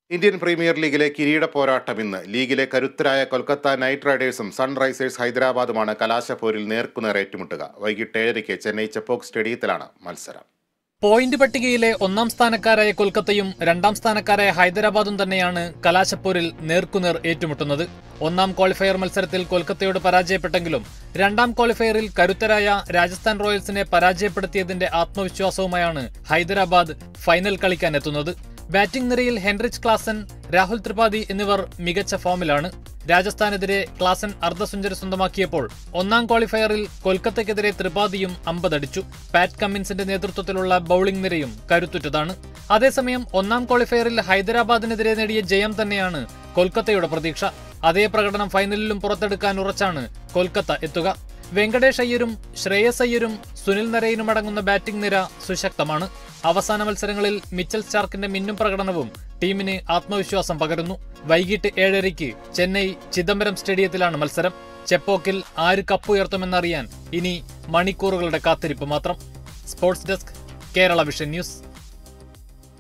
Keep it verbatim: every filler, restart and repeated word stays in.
Indian premier ലീഗിലെ കിരീട പോരാട്ടം ഇന്ന്. ലീഗിലെ കരുത്തരായ കൊൽക്കത്ത നൈറ്റ് റൈഡേഴ്സും സൺറൈസേഴ്സ് ഹൈദരാബാദുമാണ് കലാശപ്പോരിൽ നേർക്കുനേർ ഏറ്റുമുട്ടുക. വൈകിട്ട് ഏഴരയ്ക്ക് ചെന്നൈ ചെപ്പോക്ക് സ്റ്റേഡിയത്തിലാണ് മത്സരം. പോയിന്റ് പട്ടികയിലെ ഒന്നാം സ്ഥാനക്കാരായ കൊൽക്കത്തയും രണ്ടാം സ്ഥാനക്കാരായ ഹൈദരാബാദും തന്നെയാണ് കലാശപ്പോരിൽ നേർക്കുനേർ ഏറ്റുമുട്ടുന്നത്. ഒന്നാം ക്വാളിഫയർ മത്സരത്തിൽ കൊൽക്കത്തയോട് പരാജയപ്പെട്ടെങ്കിലും രണ്ടാം ക്വാളിഫയറിൽ കരുത്തരായ രാജസ്ഥാൻ റോയൽസിനെ പരാജയപ്പെടുത്തിയതിന്റെ ആത്മവിശ്വാസവുമായാണ് ഹൈദരാബാദ് ഫൈനൽ കളിക്കാൻ എത്തുന്നത്. ബാറ്റിംഗ് നിരയിൽ ഹെൻറിച്ച് ക്ലാസൻ, രാഹുൽ ത്രിപാഠി എന്നിവർ മികച്ച ഫോമിലാണ്. രാജസ്ഥാനെതിരെ ക്ലാസൻ അർദ്ധ സെഞ്ചുറി സ്വന്തമാക്കിയപ്പോൾ ഒന്നാം ക്വാളിഫയറിൽ കൊൽക്കത്തയ്ക്കെതിരെ ത്രിപാഠിയും അമ്പതടിച്ചു. പാറ്റ് കമ്മിൻസിന്റെ നേതൃത്വത്തിലുള്ള ബൌളിംഗ് നിരയും കരുത്തുറ്റതാണ്. അതേസമയം ഒന്നാം ക്വാളിഫയറിൽ ഹൈദരാബാദിനെതിരെ നേടിയ ജയം തന്നെയാണ് കൊൽക്കത്തയുടെ പ്രതീക്ഷ. അതേ പ്രകടനം ഫൈനലിലും പുറത്തെടുക്കാൻ ഉറച്ചാണ് കൊൽക്കത്ത എത്തുക. വെങ്കടേഷ് അയ്യരും ശ്രേയസ് അയ്യരും സുനിൽ നരൈനും അടങ്ങുന്ന ബാറ്റിംഗ് നിര സുശക്തമാണ്. അവസാന മത്സരങ്ങളിൽ മിച്ചൽ സ്റ്റാർക്കിന്റെ മിന്നും പ്രകടനവും ടീമിന് ആത്മവിശ്വാസം പകരുന്നു. വൈകിട്ട് ഏഴരയ്ക്ക് ചെന്നൈ ചിദംബരം സ്റ്റേഡിയത്തിലാണ് മത്സരം. ചെപ്പോക്കിൽ ആര് കപ്പുയർത്തുമെന്നറിയാൻ ഇനി മണിക്കൂറുകളുടെ കാത്തിരിപ്പ് മാത്രം. Sports desk, Kerala Vision news.